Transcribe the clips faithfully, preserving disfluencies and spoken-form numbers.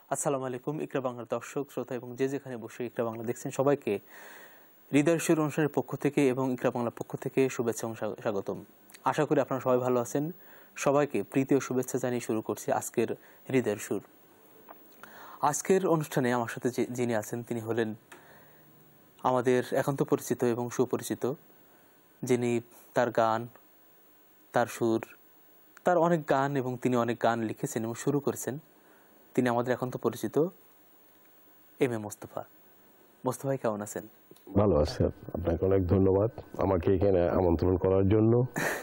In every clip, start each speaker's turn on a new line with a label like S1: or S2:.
S1: আসসালামু আলাইকুম। ইকরা বাংলার দর্শক শ্রোতা এবং যে যেখানে বসে ইকরা বাংলা দেখছেন সবাইকে হৃদয়ের সুর অনুষ্ঠানের পক্ষ থেকে এবং ইকরা বাংলার পক্ষ থেকে শুভেচ্ছা এবং স্বাগতম। আশা করি আপনারা সবাই ভালো আছেন। সবাইকে প্রীতি ও শুভেচ্ছা জানিয়ে শুরু করছি আজকের হৃদয়ের সুর। আজকের অনুষ্ঠানে আমার সাথে যিনি আছেন তিনি হলেন আমাদের একান্ত পরিচিত এবং সুপরিচিত, যিনি তার গান, তার সুর, তার অনেক গান এবং তিনি অনেক গান লিখেছেন এবং শুরু করেছেন। তিনি আমাদের এখন তো পরিচিত এম এ মোস্তফা। মোস্তফা ভাই কেমন আছেন?
S2: ভালো আছি, আপনাকে অনেক ধন্যবাদ আমাকে এখানে আমন্ত্রণ করার জন্য।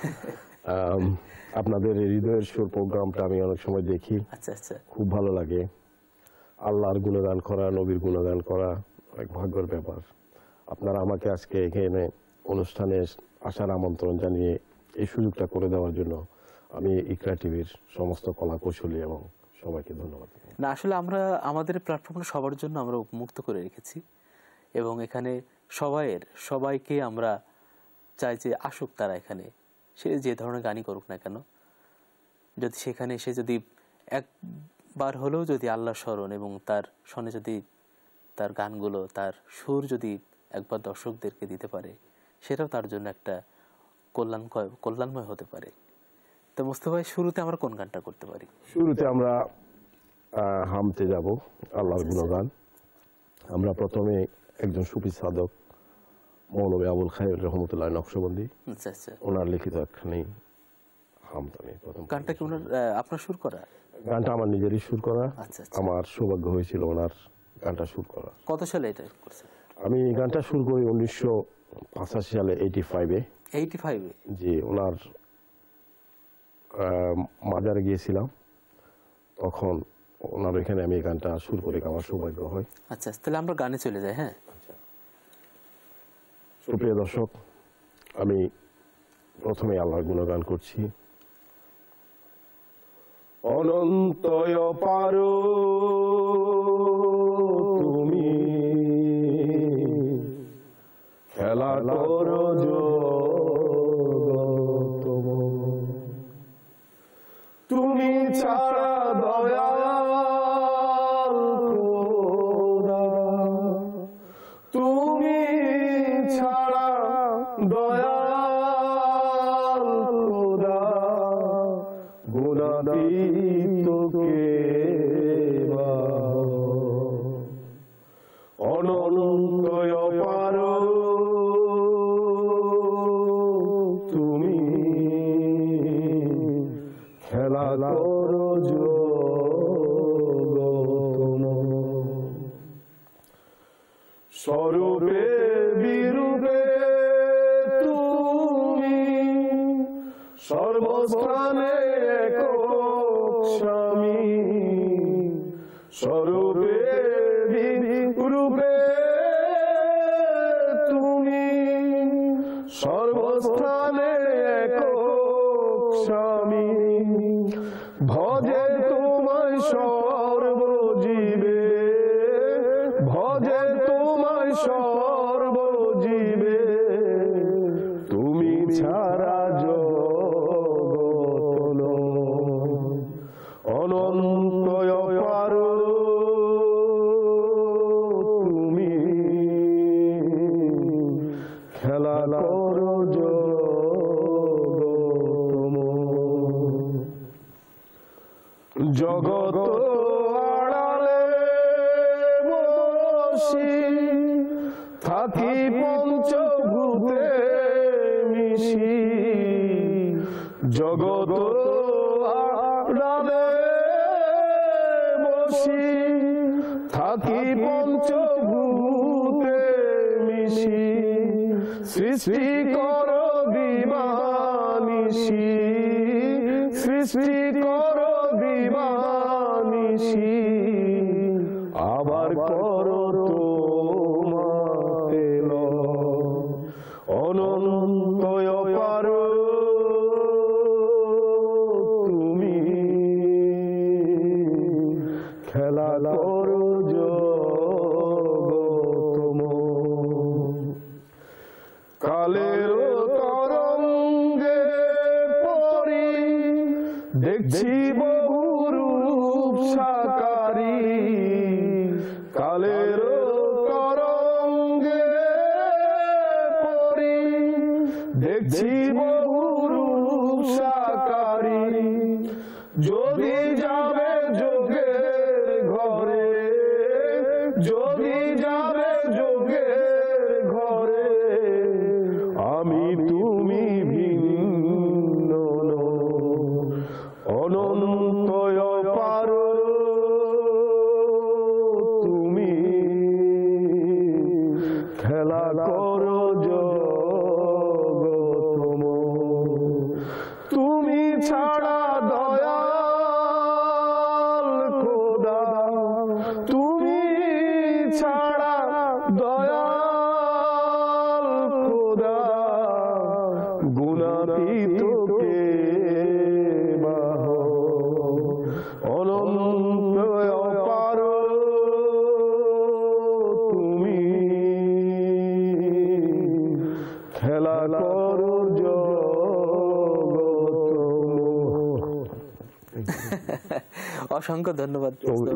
S2: আপনাদের হৃদয়ের সুর প্রোগ্রামটা আমি অনেক সময় দেখি।
S1: আচ্ছা আচ্ছা,
S2: খুব ভালো লাগে। আল্লাহর গুণগান করা, নবীর গুণগান করা অনেক ভাগ্যের ব্যাপার। আপনারা আমাকে আজকে এখানে অনুষ্ঠানে আসার আমন্ত্রণ জানিয়ে এই সুযোগটা করে দেওয়ার জন্য আমি ইকরা টিভির সমস্ত কলা কৌশলী এবং সবাইকে ধন্যবাদ।
S1: না, আসলে আমরা আমাদের প্ল্যাটফর্মটা সবার জন্য আমরা মুক্ত করে রেখেছি এবং এখানে সবাইয়ের সবাইকে আমরা চাই যে আসুক তারা এখানে, সে যে ধরনের গানই করুক না কেন, যদি সেখানে সে যদি একবার হলেও যদি আল্লাহ স্মরণ এবং তার সনে যদি তার গানগুলো, তার সুর যদি একবার দর্শকদেরকে দিতে পারে, সেটাও তার জন্য একটা কল্যাণ কল্যাণময় হতে পারে। তো মোস্তফা ভাই, শুরুতে আমরা কোন গানটা করতে পারি?
S2: শুরুতে আমরা হামতে যাব আল্লাহর গুণগান। আমরা প্রথমে একজন সুফি সাধক মৌলভী আবুল খায়ের রহমতুল্লাহ নকশবন্দি,
S1: আচ্ছা আচ্ছা,
S2: ওনার লিখিত একখানি হামদ আমি প্রথম।
S1: গানটা কি ওনার আপনার সুর করা?
S2: গানটা আমার নিজেরই সুর করা।
S1: আচ্ছা আচ্ছা,
S2: আমার সৌভাগ্য হয়েছিল ওনার গানটা সুর করা।
S1: কত সালে এটা করছেন?
S2: আমি গানটা সুর করি উনিশশো পঁচাশি সালে, এইটি ফাইভে।
S1: এইটি ফাইভে?
S2: জি, ওনার মাজারে গিয়েছিলাম, তখন ওনার এখানে আমি এই গানটা সুর করে আমার সৌভাগ্য হয়।
S1: আচ্ছা, তাহলে আমরা গানে চলে যাই। হ্যাঁ,
S2: সুপ্রিয় দর্শক, আমি প্রথমে আল্লাহর গুণগান করছি। অনন্ত অপার তুমি খেলা করো জগৎ, তুমি ছাড়া দয়াল খোদা, তুমি ছাড়া দয়াল খোদা, গুণাতীত কে বা, অনন্ত অপার তুমি খেলা করো জগৎ, স্বরূপে বিরূপে তুমি সর্বস্থানে একক স্বামী, স্বরূপে বিরূপে তুমি সর্বস্থানে একক স্বামী, ভজে তোমায় সর্বজীবে, ভজে তোমায় সর্বজীবে, তুমি ছাড়া জগৎ অনন্ত অপার তুমি খেলা করো জগৎ, আড়ালে বসি থাকি পঞ্চভূতে মিশি, জগৎ আড়ালে বসি থাকি পঞ্চভূতে মিশি, সৃষ্টি করো দিবানিশি, সৃষ্টি করো দিবানিশি, আবার করো তোমাতে অনন্ত অপার তুমি খেলা করো জগৎ, কালের তরঙ্গে পরি দেখছি বহুরূপ সাকারি, কালের তরঙ্গে পড়ি দেখছি বহু রূপ সাকারি যদি যাবে যোগের ঘরে যদি যাবে যোগের ঘরে আমি তুমি ভিন্ন অনন্ত অপার তুমি খেলা করো জগতম তুমি ছাড়া দয়াল খোদা তুমি ছাড়া দয়াল খোদা গুণাতীত কে বাহ অনন্ত অপার তুমি খেলা করো
S1: অসংখ্য ধন্যবাদ।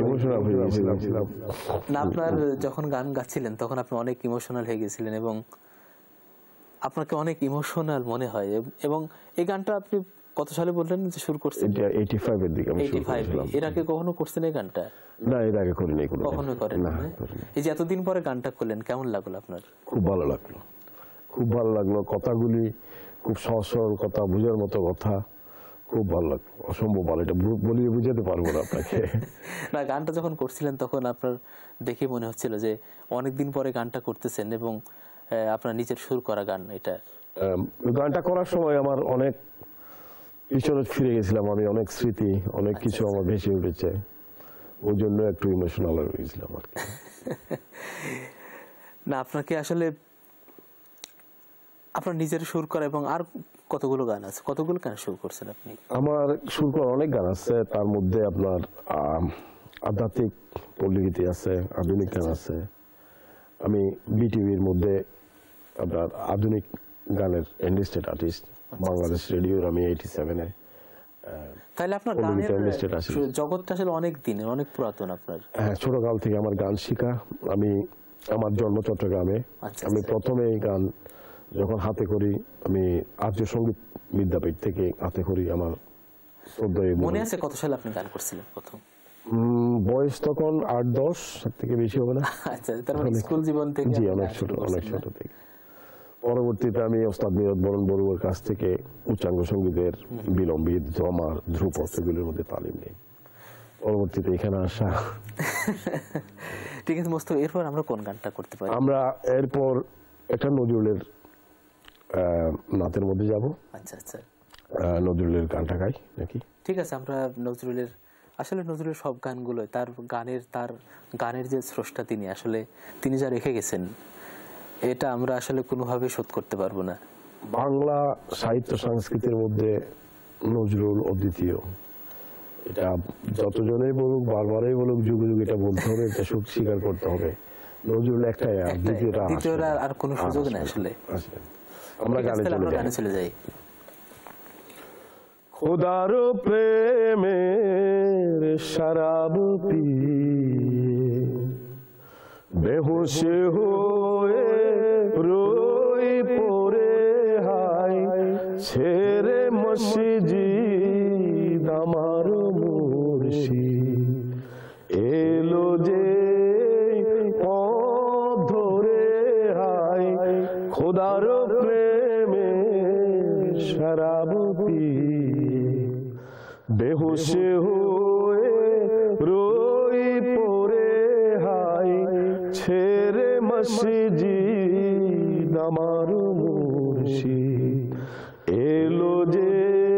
S1: না, আপনার যখন গান গাচ্ছিলেন তখন আপনি অনেক ইমোশনাল হয়ে গেছিলেন এবং আপনাকে অনেক ইমোশনাল মনে হয়। এবং এই গানটা আপনি কত সালে বললেন যে শুরু করছেন?
S2: পঁচাশি এর দিকে আমি শুরু করেছিলাম।
S1: এর আগে কখনো করছেন এই গানটা?
S2: না, এর আগে করিনি কোনো।
S1: কখনো করেন না? এই যে এতদিন পরে গানটা করলেন, কেমন লাগলো আপনার?
S2: খুব ভালো লাগলো, খুব ভালো লাগলো। কথাগুলি খুব সহজ সরল কথা, বুঝার মতো কথা, খুব ভালো লাগলো। অসম্ভব ভালো, এটা বলিয়ে বুঝাতে পারবো না আপনাকে।
S1: না, গানটা যখন করছিলেন তখন আপনার দেখে মনে হচ্ছিল যে অনেকদিন পরে গানটা করতেছেন এবং আপনার নিজের সুর করা গান এটা।
S2: গানটা করার সময় আমার অনেক পিছনে ফিরে গেছিলাম, আমি অনেক স্মৃতি, অনেক কিছু আমার ভেসে উঠেছে, ওই জন্য একটু ইমোশনাল হয়ে গেছিলাম আর কি।
S1: না, আপনাকে আসলে আপনার নিজের সুর করা এবং আর কতগুলো গান আছে, কতগুলো গান সুর করছেন আপনি?
S2: আমার সুর করা অনেক গান আছে, তার মধ্যে আপনার আধ্যাত্মিক পল্লীগীতি আছে, আধুনিক গান আছে। আমি বিটিভির মধ্যে আপনার আধুনিক গানের এন্ডিস্টেড আর্টিস্ট, বাংলাদেশ রেডিওর আমি এইটি সেভেনে।
S1: তাহলে আপনার গানের জগৎটা আসলে অনেক দিনের, অনেক পুরাতন আপনার।
S2: হ্যাঁ, ছোটকাল থেকে আমার গান শিখা। আমি আমার জন্ম চট্টগ্রামে। আমি প্রথমে এই গান যখন হাতে করি, আমি আর্য সঙ্গীত বিদ্যাপীঠ থেকে হাতে করি। আমার
S1: মনে আছে কত সালে আপনি গান করছিলেন প্রথম?
S2: বয়স তখন আট দশ থেকে বেশি হবে না।
S1: আচ্ছা, তার মানে স্কুল জীবন থেকে?
S2: জি, অনেক ছোট, অনেক ছোট থেকে। পরবর্তীতে আমি ওস্তাদ নিরত বরণ বড়ুয়ার কাছ থেকে উচ্চাঙ্গ সঙ্গীতের বিলম্বিত, জমার, ধ্রুপদ এগুলোর মধ্যে তালিম নেই। পরবর্তীতে এখানে আসা।
S1: ঠিক আছে মোস্তফা, এরপর আমরা কোন গানটা করতে পারি?
S2: আমরা এরপর একটা নজরুলের নাতের মধ্যে যাব।
S1: আচ্ছা আচ্ছা,
S2: নজরুলের গানটা গাই নাকি?
S1: ঠিক আছে, আমরা নজরুলের, আসলে নজরুলের সব গানগুলো তার গানের, তার গানের যে স্রষ্টা তিনি, আসলে তিনি যা রেখে গেছেন এটা আমরা আসলে কোনোভাবে শোধ করতে পারবো না।
S2: বাংলা সাহিত্য সংস্কৃতির মধ্যে নজরুল অদ্বিতীয়। এটা যতজনেই বলুক, বারবারই বলুক, যুগে যুগে এটা বলতে হবে, এটা স্বীকার করতে হবে। নজরুল একটাই, আর দ্বিতীয়টা
S1: দ্বিতীয়টা আর কোনো সুযোগ নেই আসলে।
S2: আমরা গানে
S1: চলে যাই।
S2: খোদার প্রেমের শরাব পিয়ে বেহুশ হয়ে রই পড়ে হাই ছেড়ে মসজিদ আমার মুর্শিদ এলো যে পথ ধরে হাই খোদার প্রেমের শরাব পিয়ে বেহুশ হয়ে রই পড়ে হাই ছেড়ে মসজিদ আমার মুর্শিদ এলো যে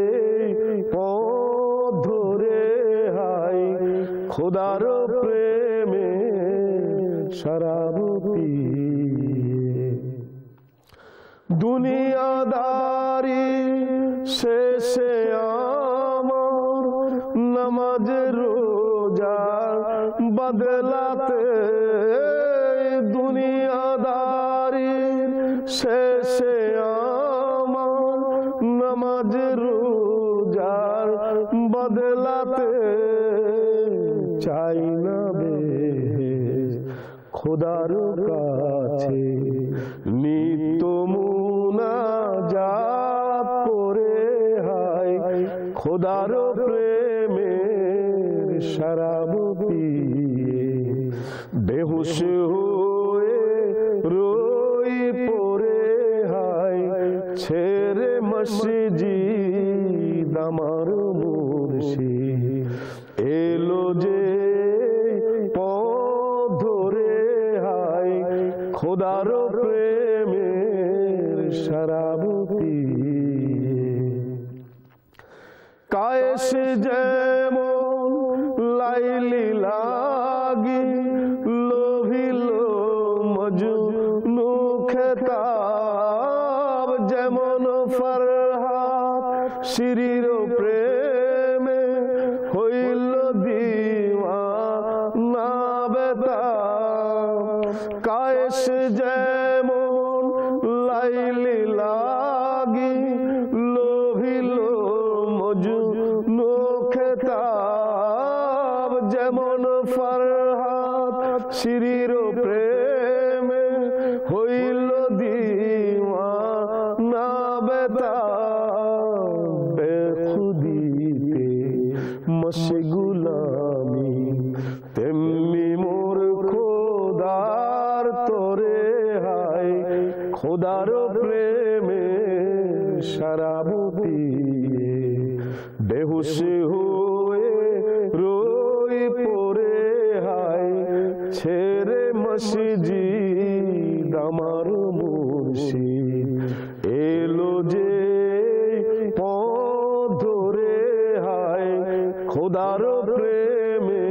S2: পথ ধরে হাই খোদার প্রেমে শরাব পিয়ে দুনিয়াদারি শেষে আমার নামাজ রোজা বদলাতে দুনিয়াদারি শেষে আমার নামাজ রোজা বদলাতে চাই না বেশ খোদার কাছে নিত্য মুনাজাত করে হায় খোদার প্রেমের শরাব পিয়ে বেহুশ হয়ে রই পড়ে হায় ছেড়ে মসজিদ আমার মুর্শিদ এলো যে পথ ধরে হায় খোদার প্রেমের শরাব পিয়ে কায়েস যেমন লাইলি লাগি লোভিল মজনু খেতাব যেমন ফরহাদ শিরির প্রেমে হইল দিওয়ানা বেতাব কায়েস যেমন লাইলি লাগি লোভিল মজনু খেতাব যেমন ফরহাদ শিরির প্রেমে হইল দিওয়ানা বেতাব বেখুদিতে মশগুলামি তেমনি মোর খোদার তোরে হায় খোদার প্রেমে শরাব পিয়ে বেহুশ হয়ে রই পড়ে হায় ছেড়ে মসজিদ আমার মুর্শিদ এলো যে পথ ধরে হায় খোদার প্রেমে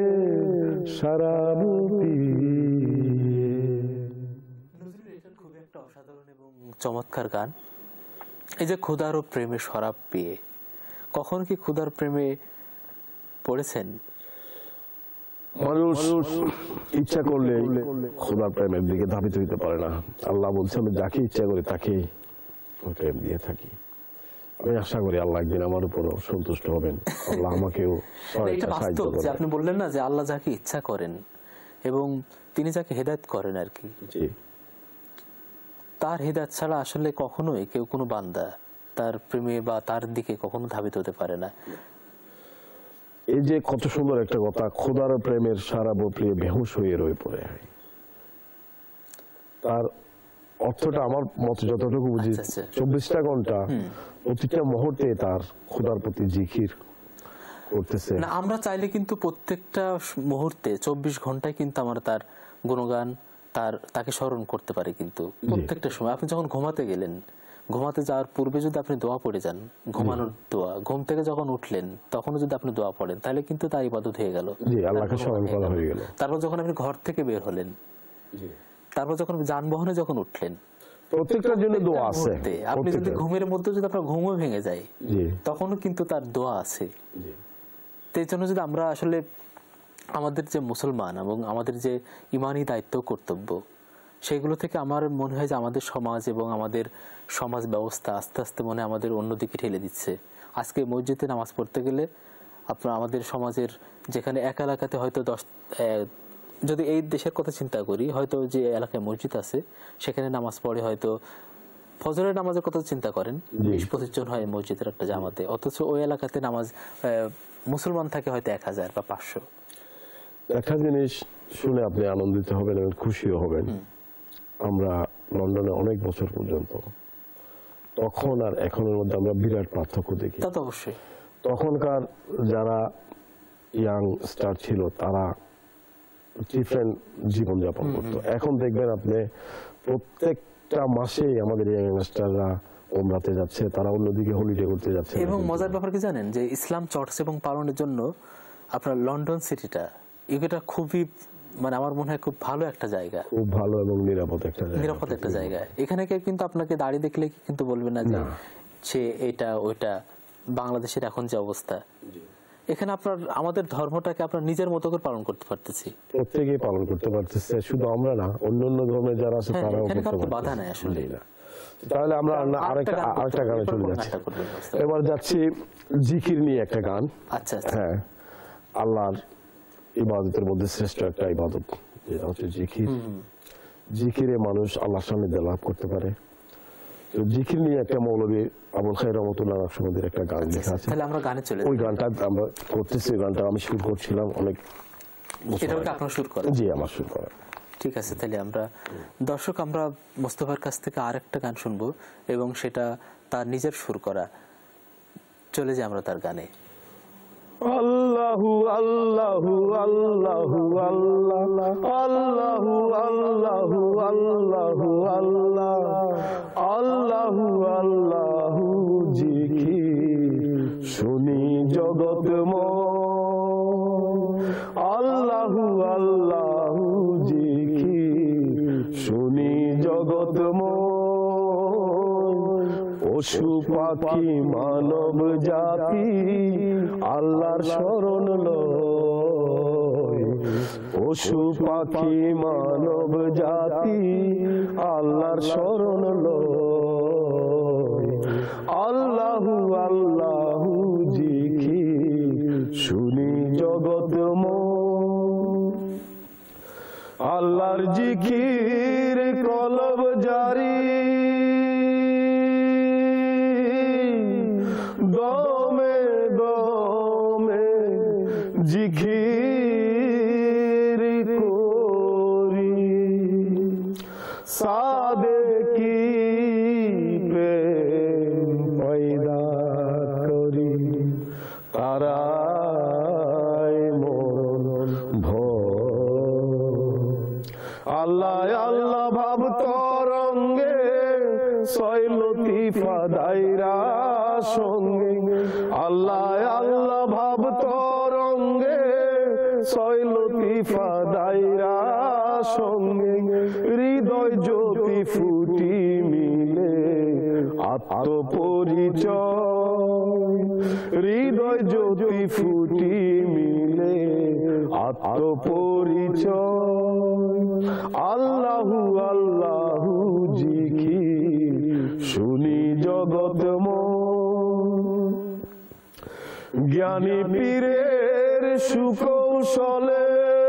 S2: শরাব পিয়ে।
S1: খুবই একটা অসাধারণ এবং চমৎকার গান। এই যে খোদার প্রেমে শরাব পিয়ে, কখন কি খোদার প্রেমে পড়েছেন?
S2: মানুষ ইচ্ছা করলে খোদার প্রেমের দিকে ধাবিত হইতে পারে না। আল্লাহ বলছে আমি যাকে ইচ্ছা করি তাকে প্রেম দিয়ে থাকি। আমি আশা করি আল্লাহ একদিন আমার উপর সন্তুষ্ট হবেন, আল্লাহ আমাকেও
S1: এটা বাস্তব যে আপনি বললেন না যে আল্লাহ যাকে ইচ্ছা করেন এবং তিনি যাকে হেদায়েত করেন আর কি, তার হেদায়েত ছাড়া আসলে কখনোই কেউ কোনো বান্দা তার প্রেমে বা তার দিকে কখনো ধাবিত হতে পারে না।
S2: এই যে কত সুন্দর একটা কথা, খোদার প্রেমের শরাব পিয়ে বেহুশ হয়ে রয়ে পড়ে হয়, তার অর্থটা আমার মতে যতটুকু বুঝি চব্বিশটা ঘন্টা প্রতিটা মুহূর্তে তার খোদার প্রতি জিকির করতেছে।
S1: না আমরা চাইলে কিন্তু প্রত্যেকটা মুহূর্তে চব্বিশ ঘন্টায় কিন্তু আমরা তার গুণগান তার তাকে স্মরণ করতে পারি। কিন্তু প্রত্যেকটা সময় আপনি যখন ঘুমাতে গেলেন, ঘুমাতে যাওয়ার পূর্বে যদি আপনি দোয়া পড়ে যান, ঘুমানোর দোয়া, ঘুম থেকে যখন উঠলেন তখনও যদি আপনি দোয়া পড়েন তাহলে কিন্তু তার ইবাদত হয়ে গেল,
S2: আল্লাহকে স্মরণ করা হয়ে গেল।
S1: তারপর যখন আপনি ঘর থেকে বের হলেন, তারপর যখন যানবাহনে যখন উঠলেন,
S2: প্রত্যেকটার জন্য দোয়া আছে।
S1: আপনি যদি ঘুমের মধ্যে যদি আপনার ঘুমও ভেঙে যায় তখনও কিন্তু তার দোয়া আছে। এই জন্য যদি আমরা আসলে আমাদের যে মুসলমান এবং আমাদের যে ইমানি দায়িত্ব কর্তব্য সেগুলো থেকে আমার মনে হয় যে আমাদের সমাজ এবং আমাদের সমাজ ব্যবস্থা আস্তে আস্তে মনে আমাদের অন্যদিকে ঠেলে দিচ্ছে। আজকে মসজিদে নামাজ পড়তে গেলে আপনার আমাদের সমাজের যেখানে এক এলাকাতে হয়তো দশ, যদি এই দেশের কথা চিন্তা করি, হয়তো যে এলাকায় মসজিদ আছে সেখানে নামাজ পড়ে হয়তো ফজরের নামাজের কথা চিন্তা করেন বিশ পঁচিশ জন হয় মসজিদের একটা জামাতে, অথচ ওই এলাকাতে নামাজ মুসলমান থাকে হয়তো এক হাজার বা পাঁচশো।
S2: একটা জিনিস শুনে আপনি আনন্দিত হবেন এবং খুশিও হবেন, আমরা লন্ডনে অনেক বছর পর্যন্ত, তখন আর এখনের মধ্যে আমরা বিরাট পার্থক্য দেখি।
S1: তা তো অবশ্যই।
S2: তখনকার যারা ইয়াং স্টার ছিল তারা ডিফারেন্ট জীবনযাপন করতো। এখন দেখবেন আপনি প্রত্যেকটা মাসে আমাদের ইয়াংস্টাররা ওমরাতে যাচ্ছে, তারা অন্যদিকে হলিডে করতে যাচ্ছে।
S1: এবং মজার ব্যাপার কি জানেন যে ইসলাম চর্চা এবং পালনের জন্য আপনার লন্ডন সিটিটা এটা খুবই, মানে আমার মনে হয় খুব ভালো একটা জায়গা,
S2: খুব ভালো এবং নিরাপদ একটা জায়গা,
S1: নিরাপদ একটা জায়গা। এখানে কেউ কিন্তু আপনাকে দাঁড়িয়ে দেখলে কিন্তু বলবে না যে সে এটা ওইটা। বাংলাদেশের এখন যে অবস্থা, এখানে আপনার আমাদের ধর্মটাকে আপনার নিজের মতো করে পালন করতে পারতেছি,
S2: প্রত্যেকেই পালন করতে পারতেছে, শুধু আমরা না, অন্যান্য ধর্মের যারা আছে তারাও করতে পারতেছে,
S1: বাধা নাই আসলে।
S2: তাহলে আমরা আরেকটা আরেকটা গানে চলে যাচ্ছি। এবার যাচ্ছি জিকির নিয়ে একটা গান।
S1: আচ্ছা,
S2: হ্যাঁ, আল্লাহর ইবাদতের মধ্যে শ্রেষ্ঠ একটা ইবাদত যেটা হচ্ছে জিকির। জিকিরে মানুষ আল্লাহর সান্নিধ্য লাভ করতে পারে। তো জিকির নিয়ে একটা মৌলবী আবুল খায়ের রহমতুল্লাহ নকশবন্দির একটা গান লেখা আছে,
S1: তাহলে আমরা গানে চলে
S2: ওই গানটা আমরা করতেছি। ওই গানটা আমি শুরু করছিলাম অনেক,
S1: এটা কি আপনার সুর করেন?
S2: জি, আমার শুরু করা।
S1: ঠিক আছে, তাহলে আমরা দর্শক আমরা মোস্তফার কাছ থেকে আরেকটা গান শুনবো এবং সেটা তার নিজের সুর করা। চলে যাই আমরা তার গানে।
S2: আল্লাহু আল্লাহু আল্লাহু আল্লাহ আল্লাহু আল্লাহু আল্লাহু আল্লাহ আল্লাহু আল্লাহু জিকির শুনি জগৎময়। আল্লাহু আল্লাহু জিকির শুনি জগৎময়। পশু পাখি মানব জাতি আল্লাহর শরণ লয়। পশু পাখি মানব জাতি আল্লাহর শরণ লয়। আল্লাহু আল্লাহু জিকির শুনি জগৎময়। আল্লাহর জিকির কলব জারি, দমে দমে জিকির করি। সাদেকি প্রেম পয়দা করি, তারায় মরণ ভয়। আল্লাহ আল্লাহ ভাব তরঙ্গে ছয় লতিফা দায়রা সঙ্গে। আল্লাহ আল্লাহ ভাব তরঙ্গে ছয় লতিফা দায়রা সঙ্গে। হৃদয় জ্যোতি ফুটি মিলে আত্মপরিচয়। হৃদয় জ্যোতি ফুটি মিলে আত্মপরিচয়। আল্লাহু আল্লাহু জিকির শুনি জগৎময়। জ্ঞানী পীরের সুকৌশলে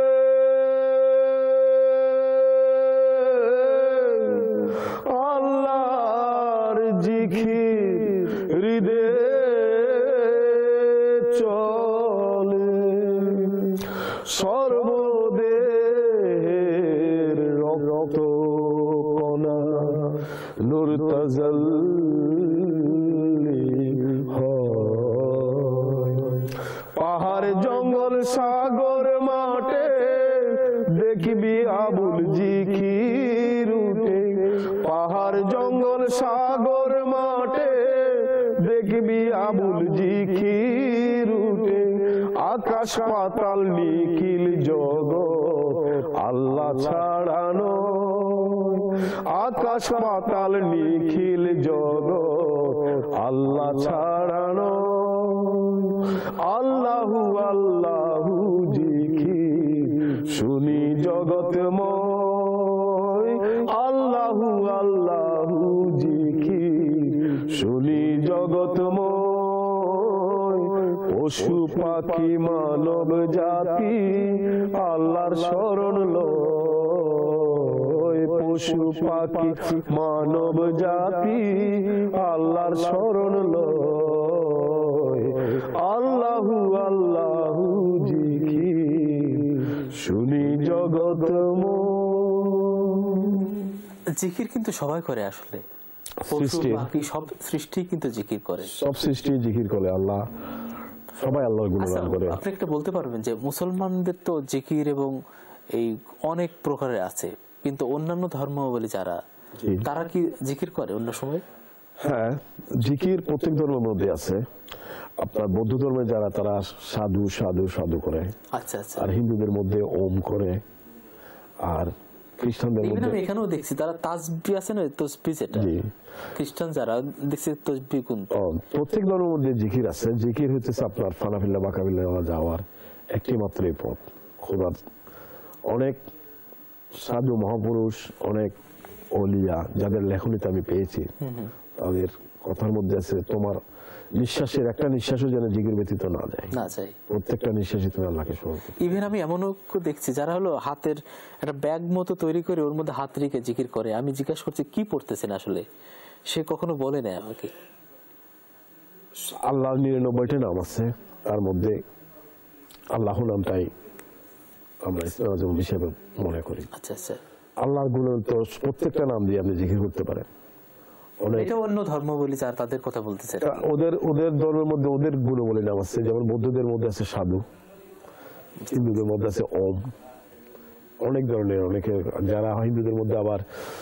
S2: আল্লাহর জিকির হৃদয়ে চলে। সর্বদেহের রক্ত কণা নূর তাজাল্লি হয়। পাহাড় জঙ্গল সাগর মাঠে দেখবি আবুল জিকির উঠে। পাহাড় জঙ্গল সাগর মাঠে দেখবি আবুল জিকির উঠে। আকাশ পাতাল নিখিল জগৎ আল্লাহ ছাড়ানো। আকাশ পাতাল নিখিল জগৎ আল্লাহ ছাড়ানো। আল্লাহু আল্লাহু জিকির শুনি জগৎময়। আল্লাহু আল্লাহু জিকির শুনি জগৎময়। পশু পাখি মানব জাতি আল্লাহর শরণ লয়। পশু পাখি মানব জাতি আল্লাহর শরণ লয়। আল্লাহু আল্লাহু জিকির শুনি জগৎময়।
S1: জিকির কিন্তু সবাই করে আসলে,
S2: সৃষ্টি
S1: সব সৃষ্টি কিন্তু জিকির করে,
S2: সব সৃষ্টি জিকির করে। আল্লাহ সবাই আল্লাহর গুণগান করে।
S1: আপনি একটা বলতে পারবেন যে মুসলমানদের তো জিকির এবং এই অনেক প্রকারের আছে, কিন্তু অন্যান্য ধর্মাবলী যারা তারা কি জিকির করে অন্য সময়?
S2: হ্যাঁ, জিকির প্রত্যেক ধর্মের মধ্যে আছে। আপনার বৌদ্ধ ধর্মে যারা তারা সাধু সাধু সাধু করে।
S1: আচ্ছা আচ্ছা।
S2: আর হিন্দুদের মধ্যে ওম করে। আর খ্রিস্টানদের মধ্যে
S1: আমি এখানেও দেখছি তারা তাসবিহ আছে না, তাসবিহ যেটা খ্রিস্টান যারা দেখছি তাসবিহ কোন।
S2: প্রত্যেক ধর্মের মধ্যে জিকির আছে। জিকির হচ্ছে আপনার ফানাফিল্লা বাকাবিল্লা যাওয়ার একটি মাত্রই পথ। খোদার অনেক সাধু মহাপুরুষ, অনেক ওলিয়া যাদের লেখনীতে আমি পেয়েছি, তাদের কথার মধ্যে আছে তোমার নিঃশ্বাসের একটা নিঃশ্বাসও যেন জিকির ব্যতীত না যায়,
S1: না চাই,
S2: প্রত্যেকটা নিঃশ্বাসই তুমি আল্লাহকে স্মরণ করো।
S1: ইভেন আমি এমনও দেখছি যারা হলো হাতের একটা ব্যাগ মতো তৈরি করে ওর মধ্যে হাত রেখে জিকির করে, আমি জিজ্ঞাসা করছি কি পড়তেছেন আসলে, সে কখনো বলে না আমাকে।
S2: আল্লাহর নিরানব্বইটা নাম আছে, তার মধ্যে আল্লাহ নামটাই আমরা ইসলাম হিসেবে মনে করি।
S1: আচ্ছা আচ্ছা,
S2: আল্লাহর গুণ তো প্রত্যেকটা নাম দিয়ে আপনি জিকির করতে পারেন।
S1: এটা অন্য ধর্ম বলি যার তাদের কথা বলতেছে,
S2: ওদের ওদের ধর্মের মধ্যে ওদের গুণ বলে নাম আছে, যেমন বৌদ্ধদের মধ্যে আছে সাধু, হিন্দুদের মধ্যে আছে ওম, অনেক ধরনের, অনেকে যারা হিন্দুদের মধ্যে আবার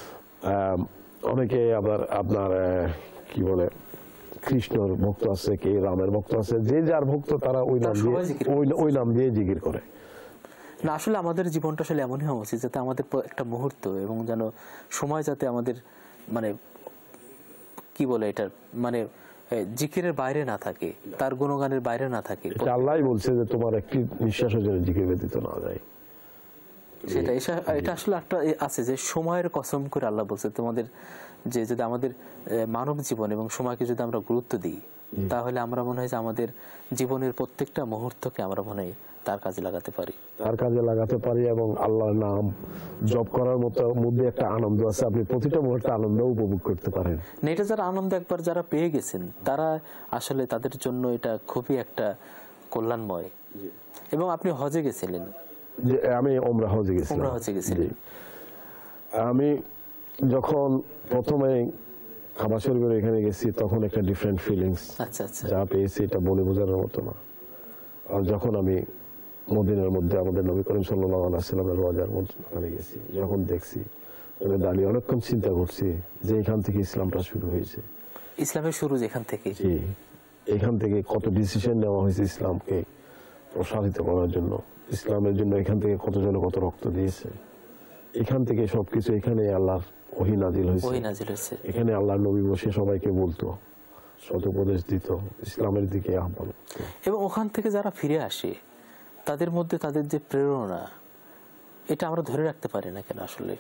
S2: অনেকে আবার আপনার কি বলে কৃষ্ণর ভক্ত আছে, কে রামের ভক্ত আছে, যে যার ভক্ত তারা ওই নাম দিয়ে ওই নাম দিয়ে জিকির করে।
S1: না আসলে আমাদের জীবনটা আসলে এমনই হওয়া উচিত যাতে আমাদের একটা মুহূর্ত এবং যেন সময় যাতে আমাদের মানে কি বলে এটার মানে জিকিরের বাইরে না থাকে, তার গুণগানের বাইরে না থাকে।
S2: আল্লাহই বলছে যে তোমার একটি নিঃশ্বাসও যেন জিকির ব্যতীত না যায়।
S1: সেটা এটা আসলে একটা আছে যে সময়ের কসম করে আল্লাহ বলছে তোমাদের যে যদি আমাদের মানব জীবন এবং সময়কে যদি আমরা গুরুত্ব দিই তাহলে আমরা মনে হয় যে আমাদের জীবনের প্রত্যেকটা মুহূর্তকে আমরা মনে হয় তার কাজে লাগাতে পারি,
S2: তার কাজে লাগাতে পারি এবং আল্লাহর নাম জপ করার মতো মধ্যে একটা আনন্দ আছে, আপনি প্রতিটা মুহূর্তে আনন্দ উপভোগ করতে পারেন।
S1: না এটা যারা আনন্দ একবার যারা পেয়ে গেছেন তারা আসলে তাদের জন্য এটা খুবই একটা কল্যাণময়। এবং আপনি হজে গেছিলেন?
S2: আমি ওমরা হজে গেছি।
S1: ওমরা হজে গেছিলেন।
S2: আমি যখন প্রথমে কাবা শরীফের এখানে গেছি তখন একটা ডিফারেন্ট ফিলিংস
S1: আচ্ছা আচ্ছা
S2: যা পেয়েছি এটা বলে বোঝানোর মতো না। আর যখন আমি মদিনার মধ্যে আমাদের নবী করিম সাল্লাল্লাহু আলাইহি ওয়াসাল্লামের রওজার মধ্যে গেছি, যখন দেখছি আমি দাঁড়িয়ে অনেকক্ষণ চিন্তা করছি যে এখান থেকে ইসলামটা শুরু হয়েছে।
S1: ইসলামের শুরু যেখান থেকে,
S2: জি, এখান থেকে কত ডিসিশন নেওয়া হয়েছে ইসলামকে প্রসারিত করার জন্য, ইসলামের জন্য এখান থেকে কতজন কত রক্ত দিয়েছে, এখান থেকে সবকিছু, এখানে আল্লাহর ওহী নাজিল হয়েছে, এখানে আল্লাহর নবী বসে সবাইকে বলতো, সদুপদেশ দিত, ইসলামের দিকে আহ্বান।
S1: এবং ওখান থেকে যারা ফিরে আসে তাদের মধ্যে তাদের যে প্রেরণা এটা আমরা ধরে রাখতে পারি না কেন? আসলে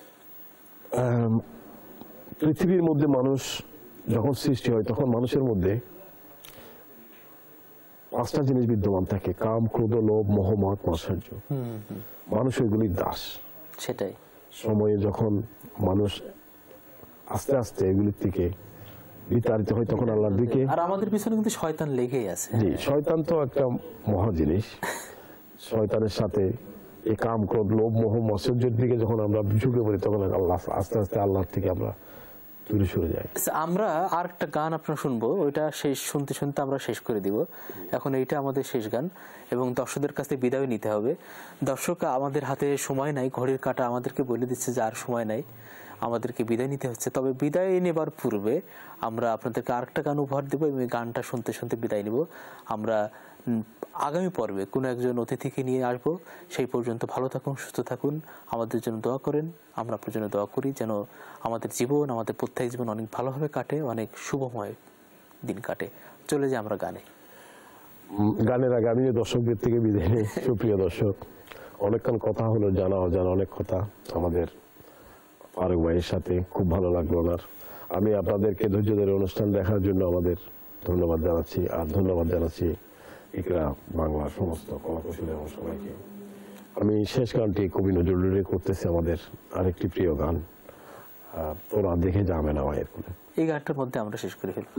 S2: পৃথিবীর মধ্যে মানুষ যখন সৃষ্টি হয় তখন মানুষের মধ্যে পাঁচটা জিনিস বিদ্যমান থাকে, কাম, ক্রোধ, লোভ, মোহ, মদ, মাৎসর্য। মানুষ ওইগুলির দাস।
S1: সেটাই
S2: সময়ে যখন মানুষ আস্তে আস্তে এগুলির থেকে বিতাড়িত হয় তখন আল্লাহর দিকে।
S1: আর আমাদের পিছনে কিন্তু শয়তান লেগেই আছে।
S2: জি, শয়তান তো একটা মহা জিনিস। শয়তানের সাথে এই কাম, ক্রোধ, লোভ, মোহ, মাৎসর্যের দিকে যখন আমরা ঝুঁকে পড়ি তখন আল্লাহ আস্তে আস্তে আল্লাহর থেকে আমরা দূরে সরে যাই।
S1: আমরা আর একটা গান আপনারা শুনবো, ওইটা শেষ শুনতে শুনতে আমরা শেষ করে দিব। এখন এইটা আমাদের শেষ গান এবং দর্শকদের কাছ থেকে বিদায় নিতে হবে। দর্শক আমাদের হাতে সময় নাই, ঘড়ির কাঁটা আমাদেরকে বলে দিচ্ছে যে আর সময় নাই, আমাদেরকে বিদায় নিতে হচ্ছে। তবে বিদায় নেবার পূর্বে আমরা আপনাদেরকে আরেকটা গান উপহার দেবো এবং এই গানটা শুনতে শুনতে বিদায় নিব। আমরা আগামী পর্বে কোনো একজন অতিথিকে নিয়ে আসবো। সেই পর্যন্ত ভালো থাকুন, সুস্থ থাকুন, আমাদের জন্য দোয়া করেন, আমরা আপনার জন্য দোয়া করি যেন আমাদের জীবন, আমাদের প্রত্যেক জীবন অনেক ভালোভাবে কাটে, অনেক শুভময় দিন কাটে। চলে যাই আমরা গানে।
S2: গানের আগে আমি দর্শকদের থেকে বিদায় নিই। সুপ্রিয় দর্শক, অনেকক্ষণ কথা হলো, জানা অজানা অনেক কথা আমাদের ফারুক ভাইয়ের সাথে, খুব ভালো লাগলো ওনার। আমি আপনাদেরকে ধৈর্য ধরে অনুষ্ঠান দেখার জন্য আমাদের ধন্যবাদ জানাচ্ছি, আর ধন্যবাদ জানাচ্ছি ইকরা বাংলার সমস্ত কলাকুশলী এবং সবাইকে। আমি শেষ গানটি কবি নজরুলের করতেছি, আমাদের আরেকটি প্রিয় গান, তোরা দেখে যাবে না মায়ের কোলে।
S1: এই গানটার মধ্যে আমরা শেষ করে ফেলব।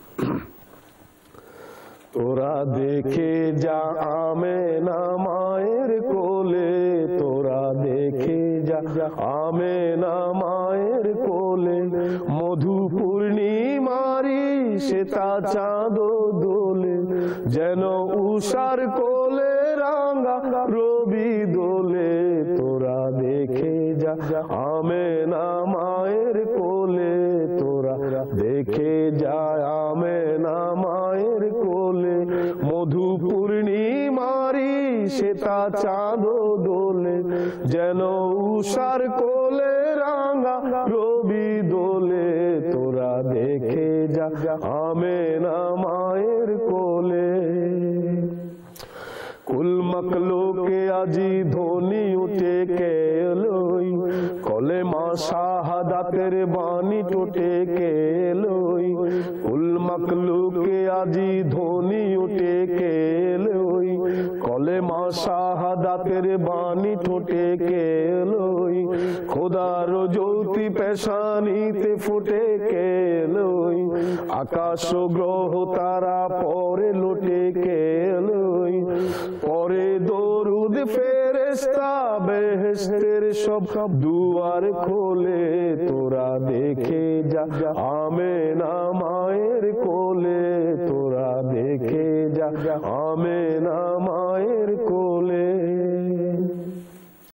S2: তোরা দেখে যা আমেনা মায়ের কোলে, তোরা দেখে যা আমেনা মায়ের কোলে, মধু পূর্ণিমারি শ্বেতা চাঁদ দোলে, যেন উষার কোলে রাঙা রবি দোলে। তোরা দেখে যা আমেনা মায়ের কোলে, তোরা দেখে যা আমেনা মায়ের কোলে, মধু পূর্ণিমারি শ্বেতা চাঁদ দোলে, যেন উষার কোলে রাঙা রবি দোলে। তোরা দেখে যা আমেনা মায়ের কোলে। কুল মখলুক আজি ধ্বনি উঠে কেলই, কলেমা শাহ শাহাদাতের বাণী টোটে কে লই কুল মাকলুকে আজি ধ্বনি উঠে কে লই কলেমা শাহাদাতের বাণী ঠোঁটে কে লই খোদার জ্যোতি পেশানিতে ফুটে কে লই আকাশ গ্রহ তারা পরে লোটে কে লই পরে দরুদ ফেরেশতা বেহেশতের সব দুয়ার খোলে তোরা দেখে যা আমেনা মায়ের কোলে তোরা দেখে যা আমে